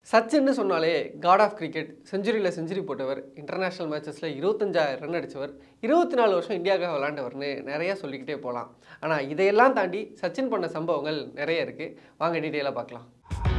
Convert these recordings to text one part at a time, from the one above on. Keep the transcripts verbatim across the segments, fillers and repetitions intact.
சச்சின்னு சொன்னாலே god of cricket, செஞ்சுரியில் century போட்டவர், இன்டர்நேஷ்னல் மேட்சஸில் இருபத்தஞ்சாயிரம் ரன் அடித்தவர், இருபத்தி நாலு வருஷம் இந்தியாவுக்காக விளாண்டவர்னு நிறையா சொல்லிக்கிட்டே போகலாம். ஆனால் இதையெல்லாம் தாண்டி சச்சின் பண்ண சம்பவங்கள் நிறைய இருக்குது. வாங்க டீட்டெயிலாக பார்க்கலாம்.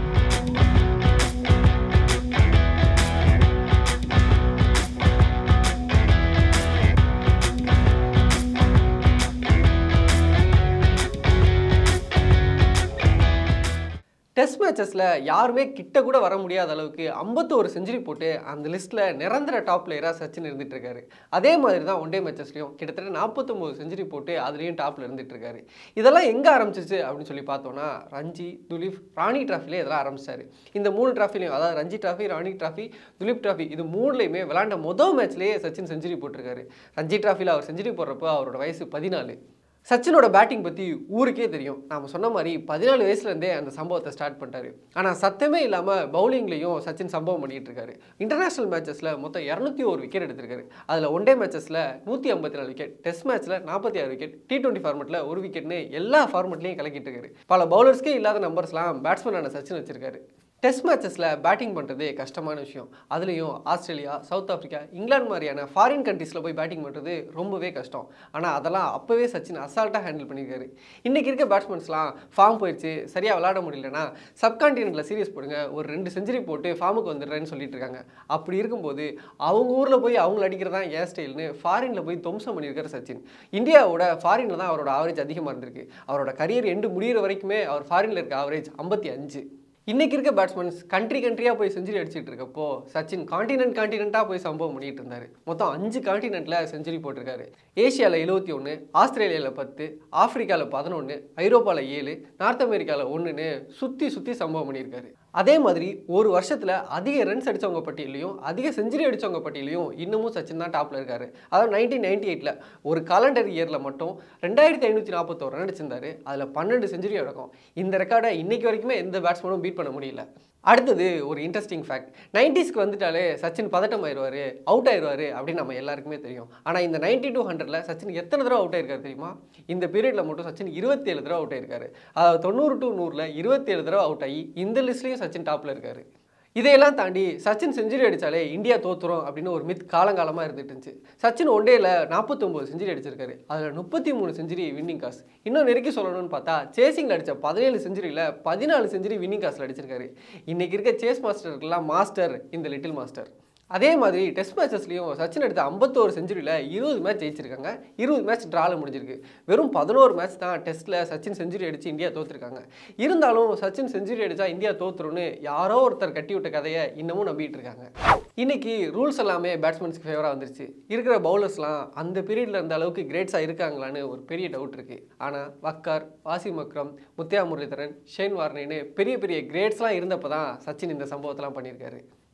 டெஸ்ட் மேட்சஸில் யாருமே கிட்ட கூட வர முடியாத அளவுக்கு ஐம்பத்தொரு செஞ்சுரி போட்டு அந்த லிஸ்ட்டில் நிரந்தர டாப் பிளேயராக சச்சின் இருந்துட்டு இருக்காரு. அதே மாதிரி தான் ஒன் டே மேட்சஸ்லையும் கிட்டத்தட்ட நாற்பத்தொம்போது செஞ்சுரி போட்டு அதுலேயும் டாப்பில் இருந்துட்டு இருக்காரு. இதெல்லாம் எங்கே ஆரம்பிச்சிச்சு அப்படின்னு சொல்லி பார்த்தோன்னா, ரஞ்சி, துலீப், ராணி டிராஃபிலே இதெல்லாம் ஆரம்பிச்சாரு. இந்த மூணு டிராஃபிலையும், அதாவது Ranji trophy, Rani trophy, Duleep trophy, இது மூணுலையுமே விளாண்ட மொதல் மேட்ச்லேயே சச்சின் செஞ்சுரி போட்டிருக்காரு. ரஞ்சி டிராஃபியில் அவர் செஞ்சுரி போடுறப்போ அவரோட வயசு பதினாலு. சச்சினோட பேட்டிங் பற்றி ஊருக்கே தெரியும். நாம் சொன்ன மாதிரி பதினாலு வயசுலேருந்தே அந்த சம்பவத்தை ஸ்டார்ட் பண்ணிட்டாரு. ஆனால் சத்தமே இல்லாமல் பவுலிங்லேயும் சச்சின் சம்பவம் பண்ணிகிட்டு இருக்காரு. இன்டர்நேஷ்னல் மேட்சஸில் மொத்தம் இரநூத்தி ஒரு விக்கெட் எடுத்திருக்காரு. அதில் ஒன் டே மேட்சஸில் நூற்றி ஐம்பத்தி நாலு விக்கெட், டெஸ்ட் மேட்ச்சில் நாற்பத்தி ஆறு விக்கெட், டி டுவெண்ட்டி ஃபார்மெட்டில் ஒரு விக்கெட்னு எல்லா ஃபார்மெட்லையும் கலக்கிட்டு இருக்காரு. பல பவுலர்ஸ்க்கே இல்லாத நம்பர்ஸ்லாம் பேட்ஸ்மேனான சச்சின் வச்சிருக்காரு. டெஸ்ட் மேட்சஸில் பேட்டிங் பண்ணுறது கஷ்டமான விஷயம். அதுலேயும் ஆஸ்திரேலியா, சவுத் ஆஃப்ரிக்கா, இங்கிலாந்து மாதிரியான ஃபாரின் கண்ட்ரீஸில் போய் பேட்டிங் பண்ணுறது ரொம்பவே கஷ்டம். ஆனால் அதெல்லாம் அப்போவே சச்சின் அசால்ட்டாக ஹேண்டில் பண்ணியிருக்காரு. இன்றைக்கி இருக்க பேட்ஸ்மேன்ஸ்லாம் ஃபார்ம் போயிடுச்சு, சரியாக விளாட முடியலன்னா சப்கான்டினென்ட்டில் சீரியஸ் போடுங்க, ஒரு ரெண்டு செஞ்சுரி போட்டு ஃபார்முக்கு வந்துடுறேன்னு சொல்லிட்டு இருக்காங்க. அப்படி இருக்கும்போது அவங்க ஊரில் போய் அவங்கள அடிக்கிறதான் ஏன் ஸ்டைல்னு ஃபாரினில் போய் துவம்சம் பண்ணியிருக்காரு சச்சின். இந்தியாவோட ஃபாரினில் தான் அவரோட ஆவரேஜ் அதிகமாக இருந்திருக்கு. அவரோட கரியர் எண்டு முடிகிற வரைக்குமே அவர் ஃபாரினில் இருக்க ஆவரேஜ் ஐம்பத்தி அஞ்சு. இன்றைக்கி இருக்க பேட்ஸ்மேன்ஸ் கண்ட்ரி கண்ட்ரியாக போய் செஞ்சுரி அடிச்சுட்டு இருக்கப்போ சச்சின் காண்டினென்ட் காண்டினென்ட்டாக போய் சம்பவம் பண்ணிட்டு இருந்தார். மொத்தம் அஞ்சு காண்டினென்ட்டில் செஞ்சுரி போட்டிருக்காரு. ஏஷியாவில் எழுபத்தி ஒன்று, ஆஸ்திரேலியாவில் பத்து, ஆஃப்ரிக்காவில் பதினொன்று, ஐரோப்பாவில் ஏழு, நார்த் அமெரிக்காவில் ஒன்றுன்னு சுற்றி சுற்றி சம்பவம் பண்ணியிருக்காரு. அதே மாதிரி ஒரு வருஷத்தில் அதிக ரன்ஸ் அடித்தவங்க பட்டியலையும் அதிக செஞ்சுரி அடித்தவங்க பட்டியலையும் இன்னமும் சச்சின் தான் டாப்பில் இருக்காரு. அதாவது நைன்டீன் நைன்டி எயிட்டில் ஒரு காலண்டர் இயரில் மட்டும் ரெண்டாயிரத்தி ஐநூற்றி நாற்பத்தோரு ரன் அடிச்சிருந்தாரு. அதில் பன்னெண்டு செஞ்சுரி அடக்கும். இந்த ரெக்கார்டை இன்னைக்கு வரைக்குமே எந்த பேட்ஸ்மேனும் பீட் பண்ண முடியல. அடுத்தது ஒரு இன்ட்ரெஸ்டிங் ஃபேக்ட். நைன்டிஸ்க்கு வந்துட்டாலே சச்சின் பதட்டம் ஆயிடுவார், அவுட் ஆயிடுவார் அப்படின்னு நம்ம எல்லாருக்குமே தெரியும். ஆனால் இந்த நைன்டி டூ ஹண்ட்ரடில் சச்சின் எத்தனை தடவை அவுட் ஆயிருக்காரு தெரியுமா? இந்த பீரியடில் மட்டும் சச்சின் இருபத்தி ஏழு தடவை அவுட் ஆயிருக்காரு. அதாவது தொண்ணூறு டு நூறில் இருபத்தி ஏழு தடவை அவுட் ஆகி இந்த லிஸ்ட்லேயும் சச்சின் டாப்பில் இருக்காரு. இதையெல்லாம் தாண்டி சச்சின் செஞ்சுரி அடித்தாலே இந்தியா தோற்றுரும் அப்படின்னு ஒரு மித் காலங்காலமாக இருந்துட்டு இருந்துச்சு. சச்சின் ஒன் டேயில் நாற்பத்தொம்போது செஞ்சுரி அடிச்சிருக்காரு. அதில் முப்பத்தி மூணு செஞ்சுரி வின்னிங் காஸ். இன்னும் நெருக்கி சொல்லணும்னு பார்த்தா சேசிங்கில் அடித்த பதினேழு செஞ்சுரியில் பதினாலு செஞ்சுரி வின்னிங் காசில் அடிச்சிருக்காரு. இன்றைக்கி இருக்க சேஸ் மாஸ்டருக்கெல்லாம் மாஸ்டர் இந்த லிட்டில் மாஸ்டர். அதே மாதிரி டெஸ்ட் மேட்சஸ்லையும் சச்சின் எடுத்த ஐம்பத்தோரு செஞ்சுரியில் இருபது மேட்ச் ஜெயிச்சிருக்காங்க, இருபது மேட்ச் ட்ராவில் முடிஞ்சிருக்கு. வெறும் பதினோரு மேட்ச் தான் டெஸ்ட்டில் சச்சின் செஞ்சுரி அடித்து இந்தியா தோற்றுருக்காங்க. இருந்தாலும் சச்சின் செஞ்சுரி அடித்தா இந்தியா தோற்றுருன்னு யாரோ ஒருத்தர் கட்டி விட்ட கதையை இன்னமும் நம்பிட்டு இருக்காங்க. இன்றைக்கி ரூல்ஸ் எல்லாமே பேட்ஸ்மேன்ஸ்க்கு ஃபேவராக வந்துருச்சு. இருக்கிற பவுலர்ஸ்லாம் அந்த பீரியடில் இருந்த அளவுக்கு கிரேட்ஸாக இருக்காங்களான்னு ஒரு பெரிய டவுட் இருக்குது. ஆனால் வக்கார், வாசிம் அக்ரம், முத்தையா முரளிதரன், ஷெயின் வார்னேன்னு பெரிய பெரிய கிரேட்ஸ்லாம் இருந்தப்போ தான் சச்சின் இந்த சம்பவத்தெல்லாம் பண்ணியிருக்காரு.